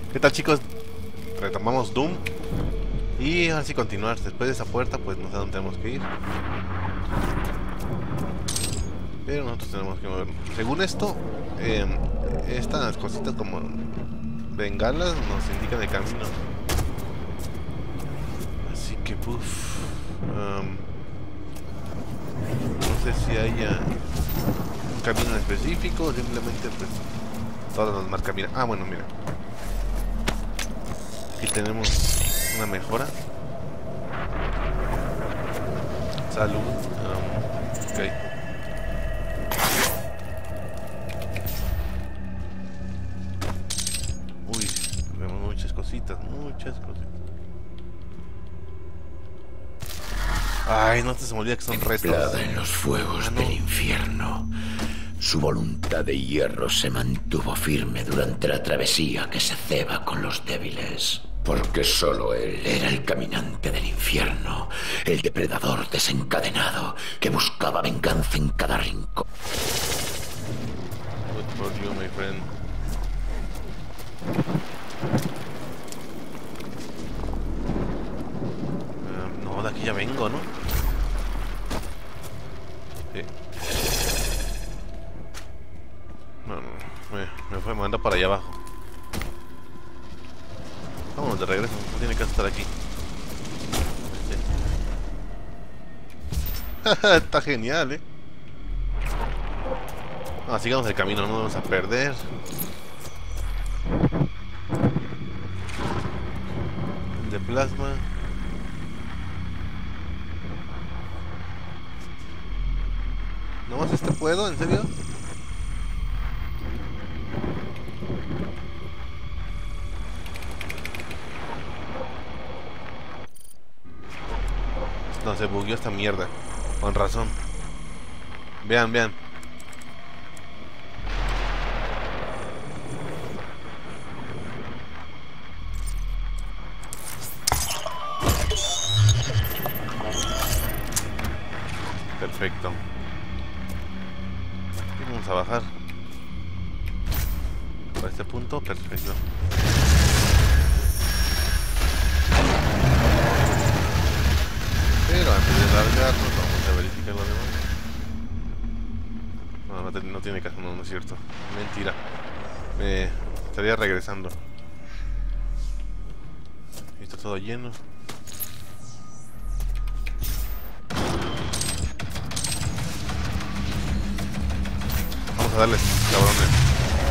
¿Qué tal, chicos? Retomamos Doom. Y ahora sí continuar. Después de esa puerta, pues no sé a dónde tenemos que ir. Pero nosotros tenemos que movernos. Según esto, estas cositas como bengalas nos indican el camino. Así que, puff. No sé si haya un camino específico o simplemente, pues, todas nos marca. Mira, bueno, mira. Aquí tenemos una mejora. Salud. Ok. Uy, vemos muchas cositas, muchas cositas. Ay, no te se me olvida que son restos. Templada en los fuegos del infierno, su voluntad de hierro se mantuvo firme durante la travesía que se ceba con los débiles. Porque solo él era el caminante del infierno, el depredador desencadenado que buscaba venganza en cada rincón. Good for you, my friend. No, de aquí ya vengo, ¿no? Sí. No, me manda para allá abajo. Vámonos de regreso, no tiene que estar aquí. Sí. Está genial, sigamos el camino, no vamos a perder. El de plasma. ¿No más este puedo? ¿En serio? No, se bugueó esta mierda. Con razón. Vean, vean. Perfecto. Y vamos a bajar. Por este punto, perfecto. Pero antes de largarnos, vamos a verificar lo demás. No tiene caso, no es cierto. Mentira. Me estaría regresando. Y está todo lleno. Vamos a darles, cabrones.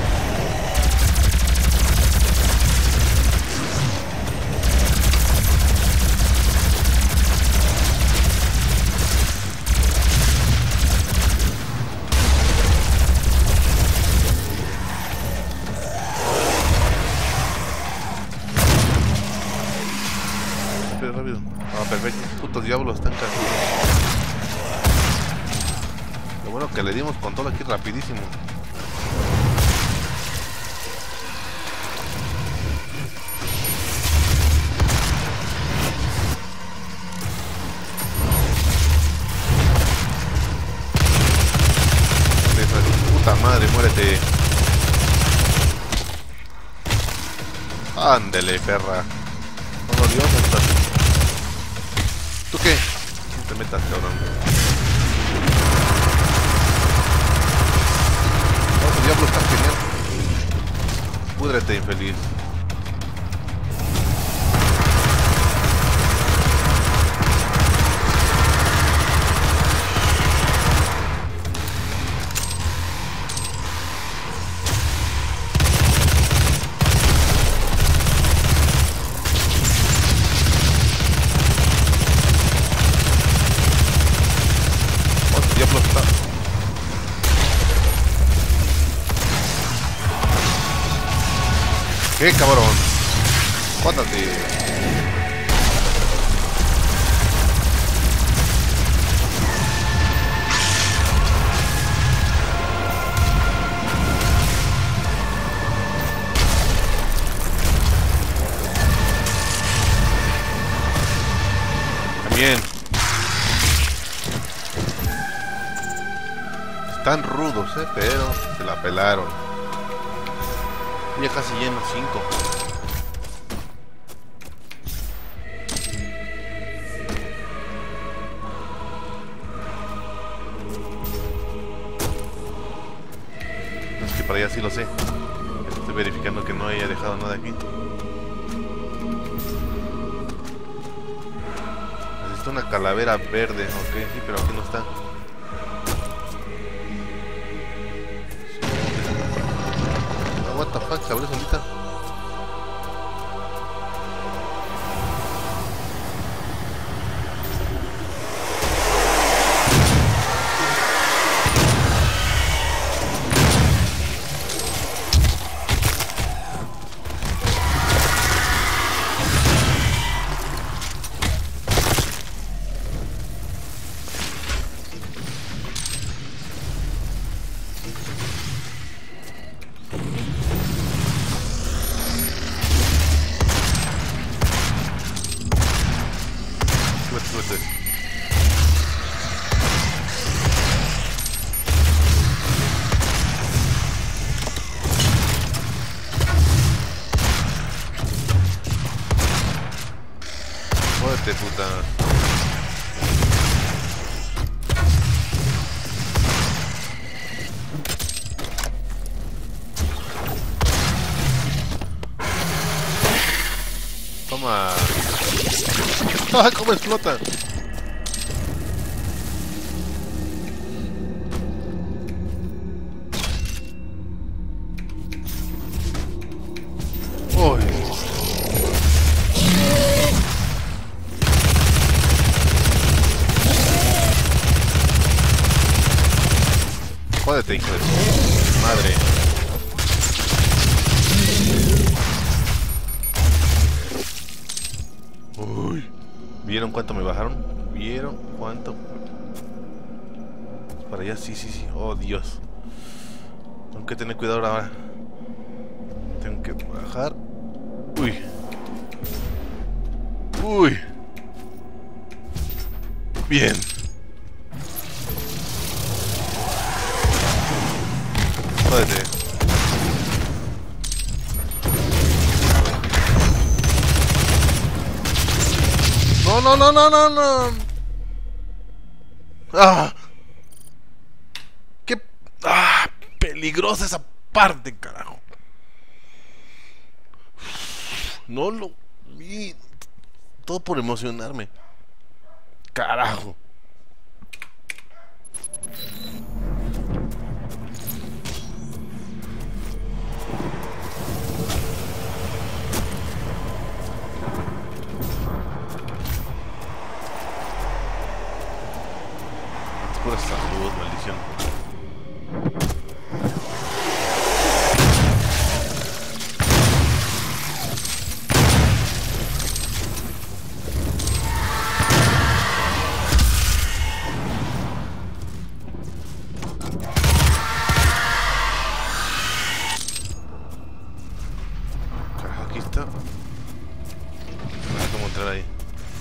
Rápido. Perfecto. Putos diablos están cayendo. Lo bueno que le dimos con todo aquí rapidísimo. Puta madre, muérete. Ándele, perra. Oh, Dios, ¿tú qué? No te metas, cabrón. Oh, diablo, está genial. Púdrete, infeliz. Diablo está. ¿Qué, cabrón? Cuándate. También. Están rudos, pero se la pelaron. Ya casi lleno 5. allá sí lo sé. Estoy verificando que no haya dejado nada aquí. Necesito una calavera verde. Ok, sí, pero aquí no está. Oh, what the fuck, se abrió solita. Jódete, puta. Toma. ¡Ah, cómo explota! ¡Uy! Jódete, hijo de tu madre. Uy. ¿Vieron cuánto me bajaron? ¿Vieron cuánto? Para allá, sí, sí, sí. Oh, Dios. Tengo que tener cuidado ahora. Tengo que bajar. Uy. Uy. Bien. Jódete. No, no, no, no, no, no. Ah. Qué peligrosa esa parte, carajo. No lo vi. Todo por emocionarme. Carajo. Pura salud, maldición. Carajo, aquí está. No sé cómo entrar ahí.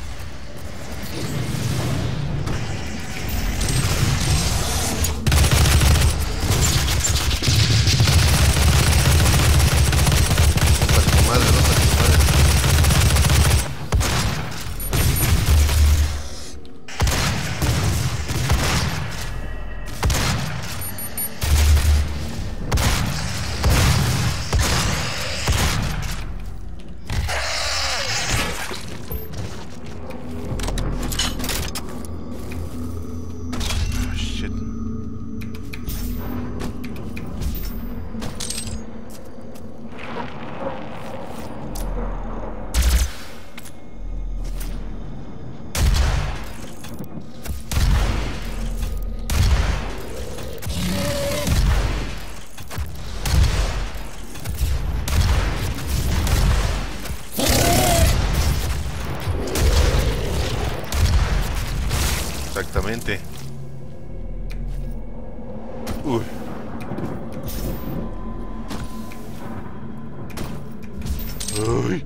Exactamente. Uy. Uy.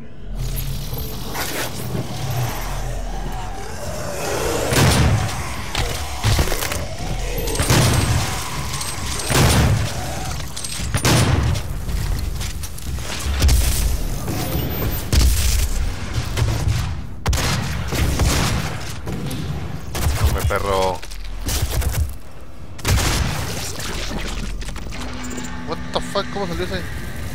Perro. What the fuck? fuck? ¿Cómo salió ese?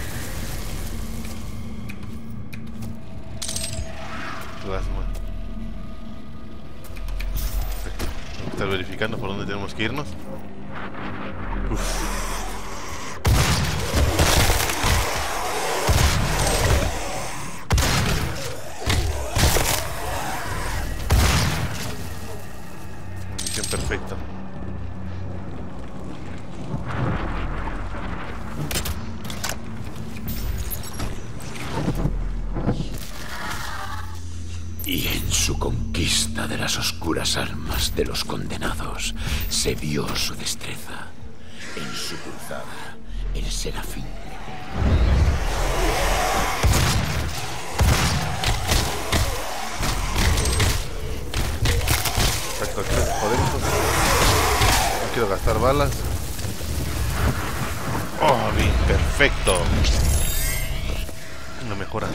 Plasma. Tengo que estar verificando por dónde tenemos que irnos. Uf. Munición perfecta. Y en su conquista de las oscuras almas de los condenados se vio su destreza. En su cruzada, el serafín. Exacto, aquí podemos. No quiero gastar balas. Oh, bien, perfecto. Una mejora.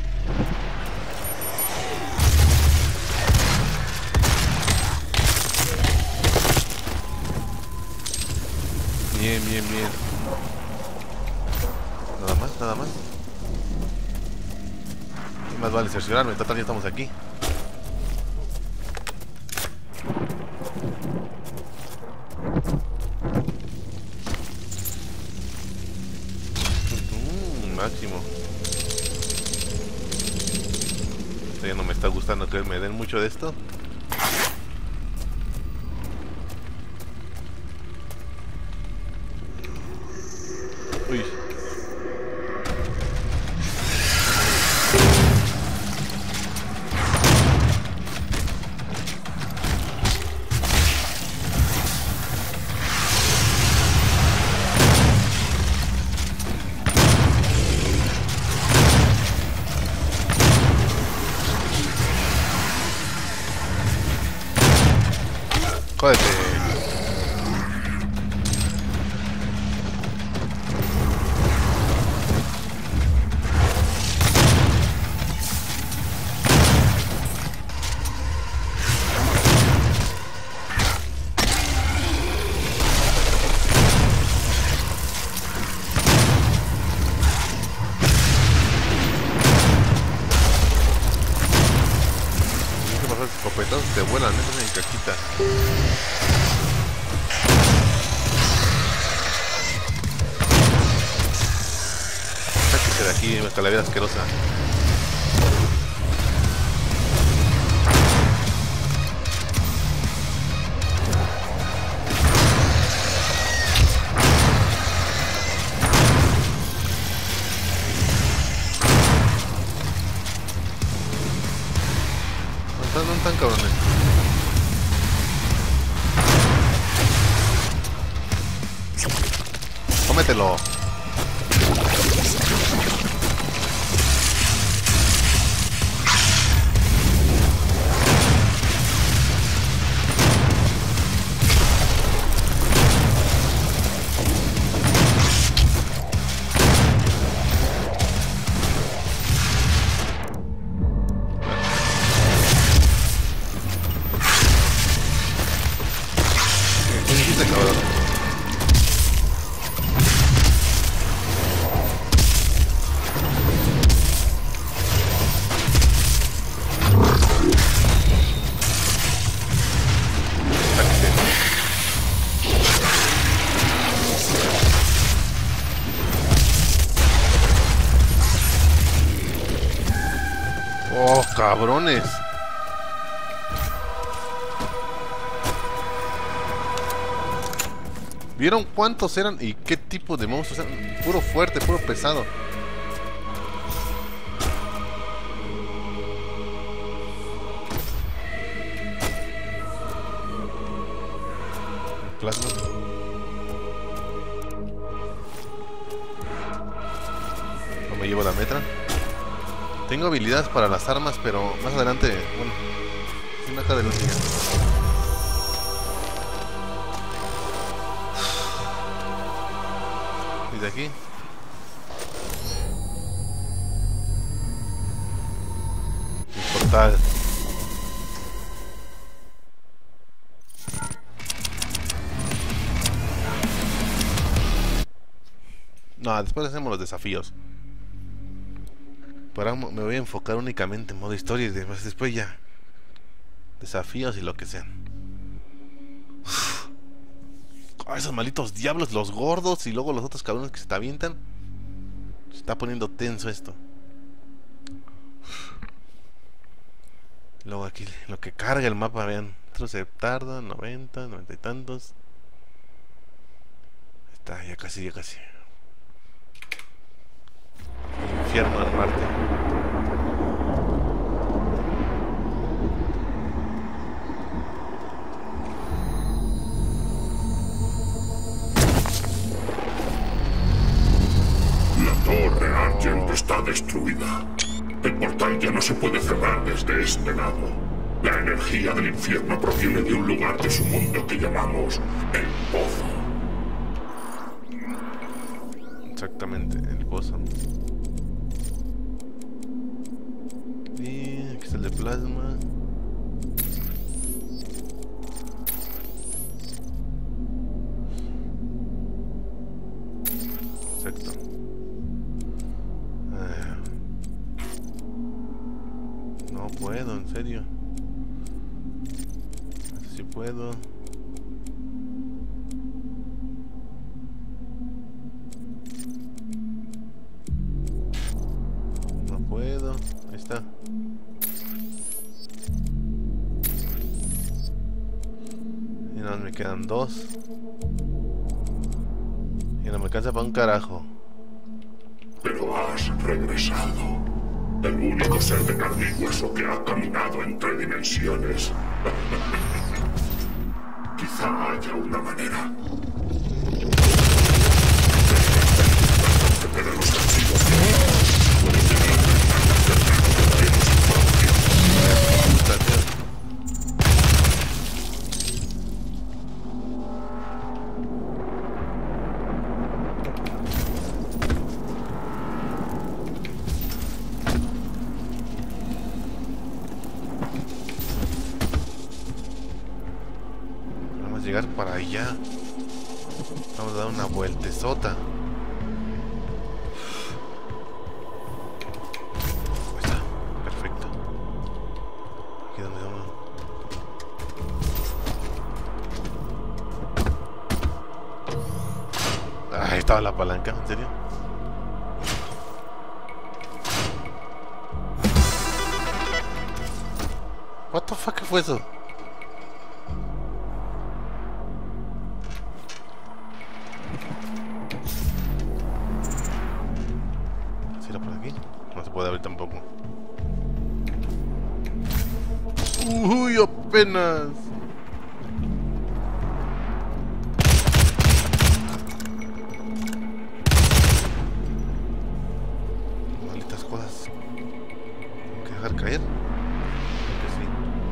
Bien, bien, bien. Nada más, nada más. Y más vale cerciorarme, total ya estamos aquí. Máximo. Esto ya no me está gustando que me den mucho de esto. Uy. Jódete. Escopetazos te vuelan, eso es en caquita. Sáquese de aquí, calavera asquerosa. ¿Dónde están, cabrones? Cómetelo. Oh, cabrones. ¿Vieron cuántos eran y qué tipo de monstruos eran? Puro fuerte, puro pesado. Plasma. No me llevo la metra. Tengo habilidades para las armas, pero más adelante, bueno, sin acá de luz ya. Y de aquí. El portal. No, No, después hacemos los desafíos. Pero ahora me voy a enfocar únicamente en modo historia y después ya desafíos y lo que sean. Esos malditos diablos, los gordos y luego los otros cabrones que se te avientan. Se está poniendo tenso esto. Luego aquí lo que carga el mapa, vean. Otro se tarda, 90 y tantos. Está, ya casi. Infierno en Marte. La torre Argent está destruida. El portal ya no se puede cerrar desde este lado. La energía del infierno proviene de un lugar de su mundo que llamamos el Pozo. Exactamente, el Pozo. Y aquí está el de plasma. Exacto. No puedo, en serio. Si puedo. No puedo. Ahí está. Y nada, me quedan 2. Y no me alcanza para un carajo. Pero has regresado. El único ser de carne y hueso que ha caminado entre dimensiones. Quizá haya una manera. Acceder a los archivos. Llegar para allá. Vamos a dar una vueltezota. Ahí está, perfecto. Aquí donde vamos. Ahí estaba la palanca, ¿en serio? What the fuck, ¿qué fue eso? Puede abrir tampoco. Uy, apenas. Malditas cosas. Tengo que dejar caer. Creo que sí.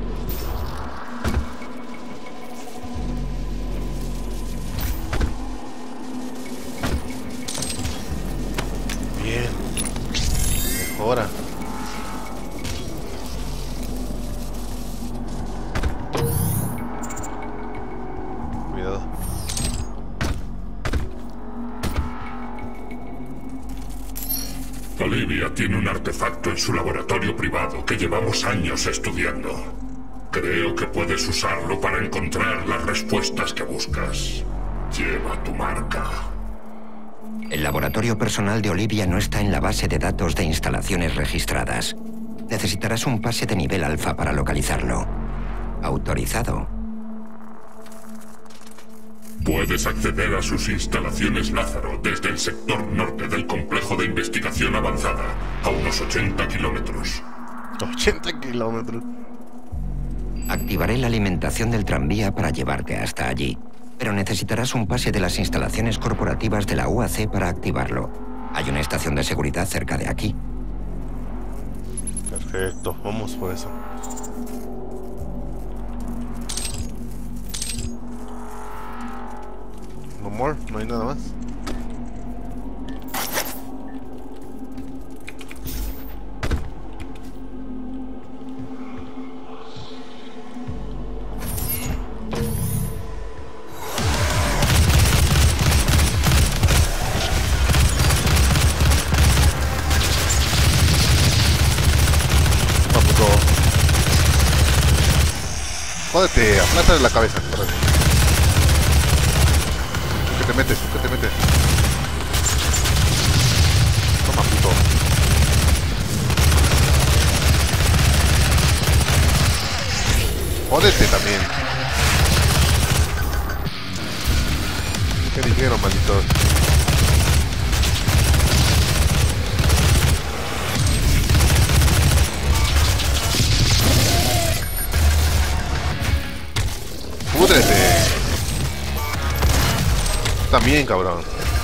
Bien. Ahora. Cuidado. Olivia tiene un artefacto en su laboratorio privado que llevamos años estudiando. Creo que puedes usarlo para encontrar las respuestas que buscas. Lleva tu marca. El laboratorio personal de Olivia no está en la base de datos de instalaciones registradas. Necesitarás un pase de nivel alfa para localizarlo. Autorizado. Puedes acceder a sus instalaciones Lázaro desde el sector norte del complejo de investigación avanzada, a unos 80 kilómetros. 80 kilómetros. Activaré la alimentación del tranvía para llevarte hasta allí. Pero necesitarás un pase de las instalaciones corporativas de la UAC para activarlo. Hay una estación de seguridad cerca de aquí. Perfecto, vamos por eso. No more, no hay nada más. Jódete, aplástale la cabeza. Órale. ¿Tú qué te metes? ¿Tú qué te metes? Toma, puto. Jódete también. ¿Qué dijeron, malditos? ¡Púdrete! También, cabrón.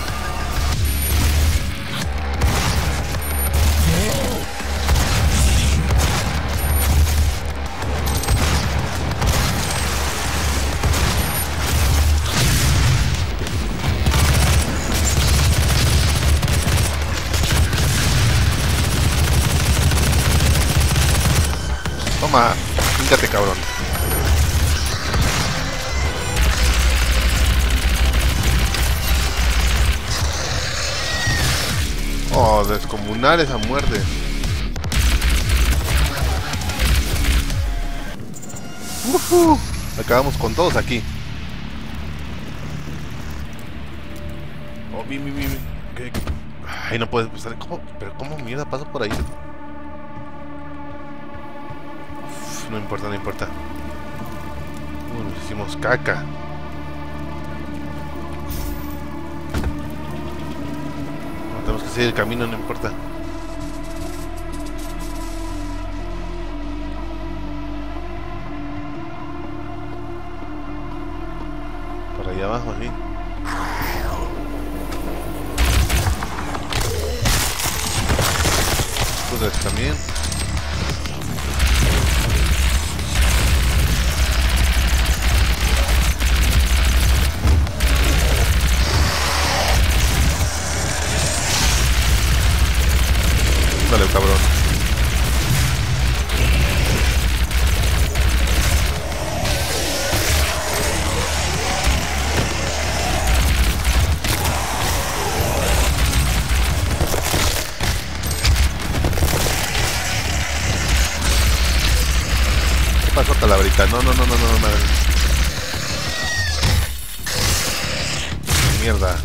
Toma, fíjate, cabrón. Oh, descomunales a muerte. Acabamos con todos aquí. Oh, ¿Qué? Ay, no puedes pasar. ¿Cómo? ¿Pero cómo mierda paso por ahí? Uf, no importa, no importa. Hicimos caca. Tenemos que seguir el camino, no importa. Por allá abajo, así. Pues también. Dale, cabrón. ¿Qué pasó, calabrita? No. Mierda.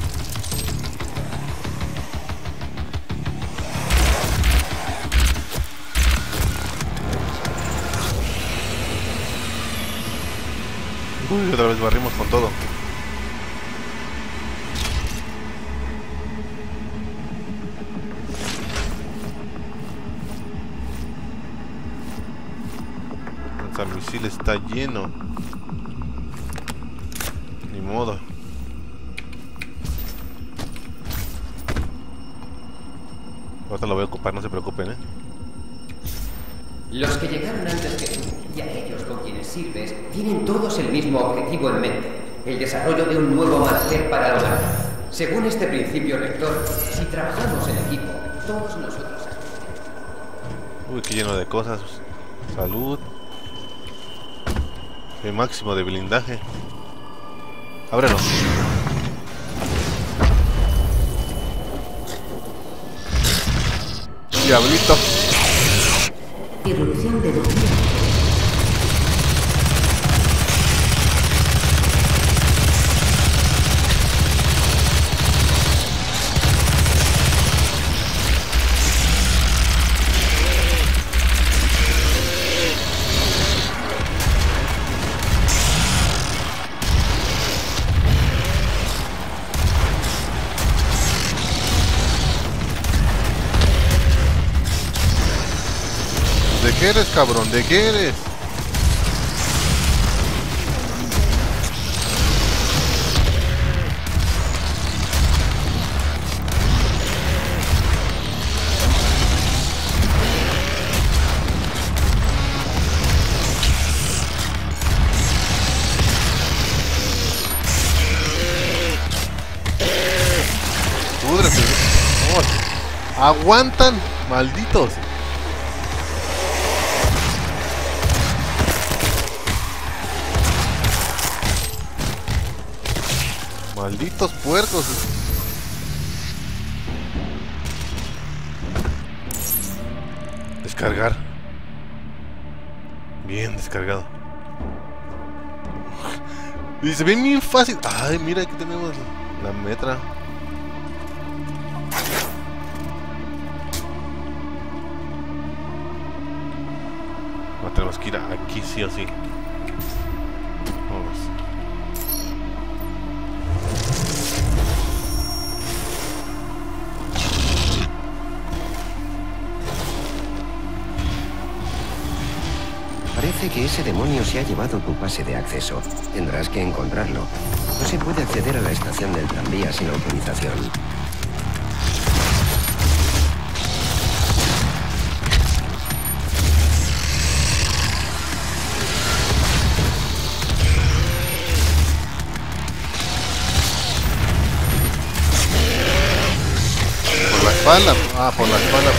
Uy, otra vez barrimos con todo. El misil está lleno. Ni modo. Ahorita lo voy a ocupar, no se preocupen, Los que llegaron antes que tú y aquellos con quienes sirves tienen todos el mismo objetivo en mente: el desarrollo de un nuevo amanecer para la humanidad. Según este principio rector, si trabajamos en equipo, todos nosotros... Uy, qué lleno de cosas. Salud. El máximo de blindaje. Ábrelo. Diablito. Irrupción de dominio. ¿De qué eres, cabrón? ¿De qué eres? Púdrete. Oh, aguantan, malditos. Malditos puercos. Descargar. Bien descargado. Y se ve bien fácil. Ay, mira, aquí tenemos la metra. No tenemos que ir aquí sí o sí. Vamos. Parece que ese demonio se ha llevado tu pase de acceso. Tendrás que encontrarlo. No se puede acceder a la estación del tranvía sin autorización. Por la espalda. Ah, por la espalda.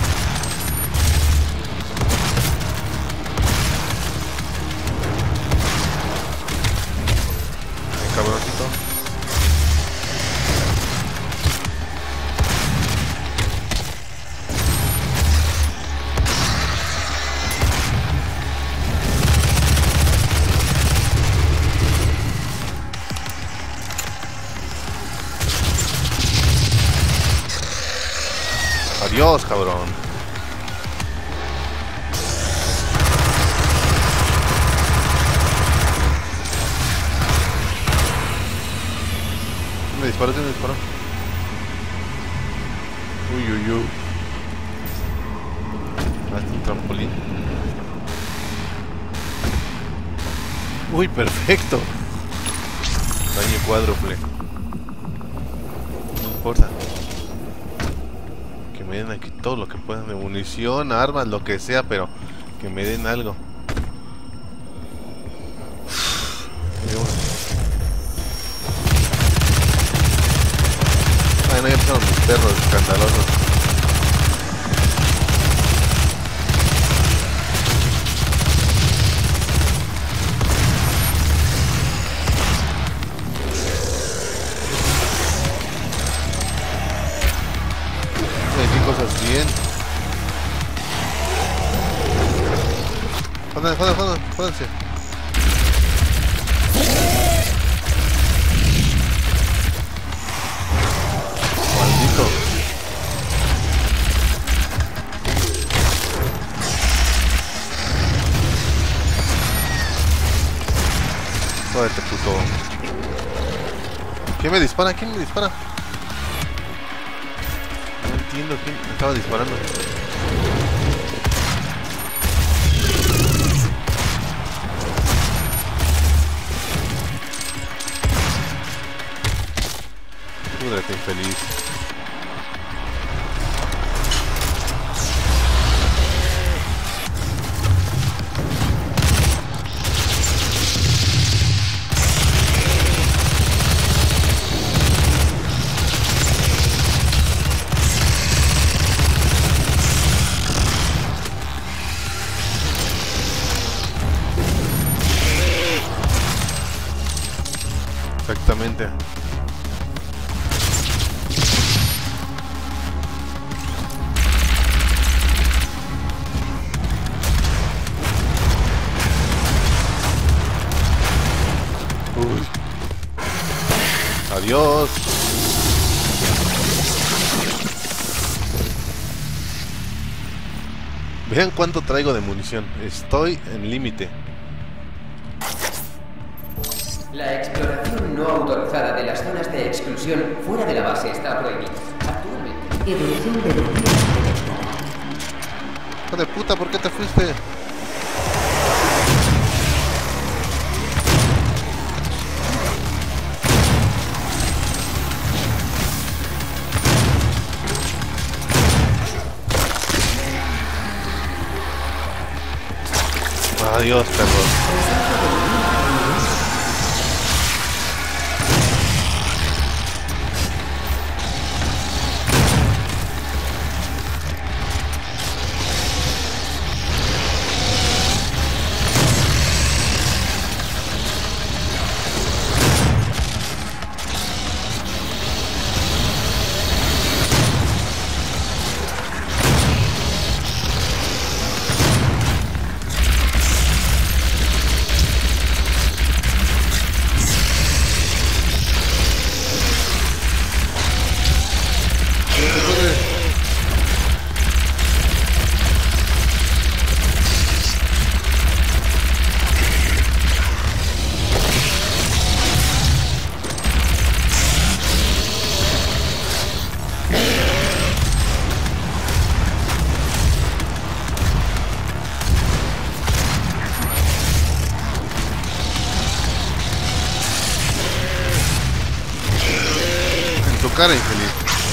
Cabroncito. Adiós, cabrón. Me disparó, me disparó. Uy, uy, uy. Hazte un trampolín. Uy, perfecto. Daño cuádruple. No importa. Que me den aquí todo lo que puedan de munición, armas, lo que sea, pero que me den algo. No, ya empezaron los perros escandalosos. ¿Qué cosas bien? Jódanse. Maldito. Jódete, puto. ¿Quién me dispara? ¿Quién me dispara? No entiendo quién me estaba disparando. Púdrete, infeliz. Exactamente. Uy. Adiós. Vean cuánto traigo de munición. Estoy en límite. La exploración no autorizada de las zonas de exclusión fuera de la base está prohibida. Actualmente. Evolución de energía detectada. Hijo de puta, ¿por qué te fuiste? Adiós, perro. cara, infeliz.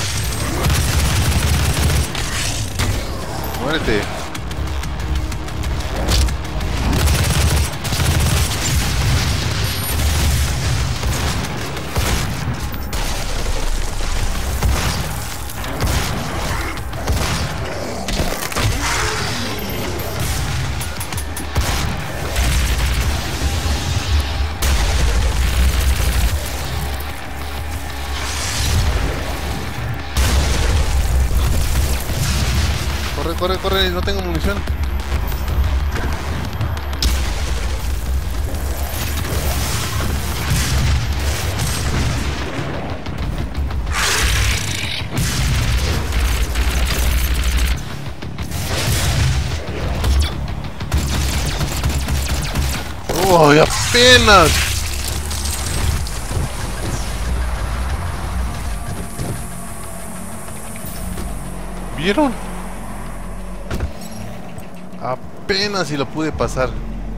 Muérete. Corre, corre, no tengo munición. ¡Uy, apenas! ¿Vieron? Apenas si lo pude pasar.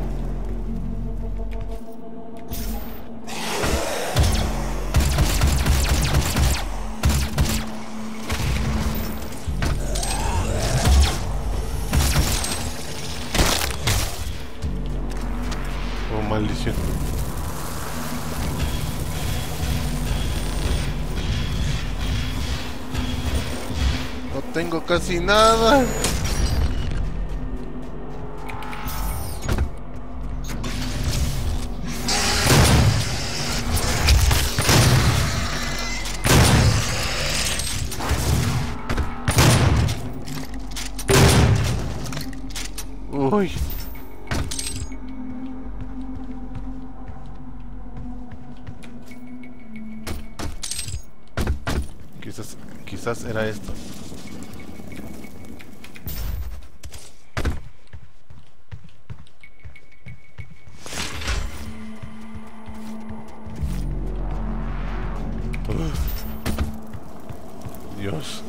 Oh, maldición. No tengo casi nada. Uy. Quizás era esto. Dios.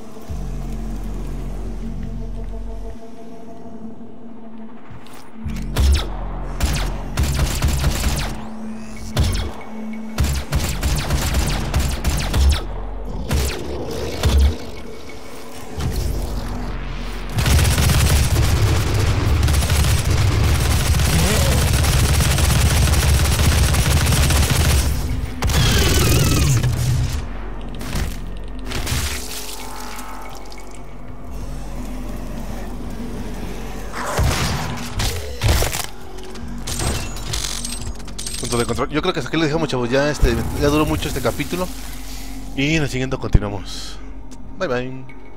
Punto de control. Yo creo que hasta aquí lo dejamos, chavos. Ya duró mucho este capítulo. Y en el siguiente continuamos. Bye bye.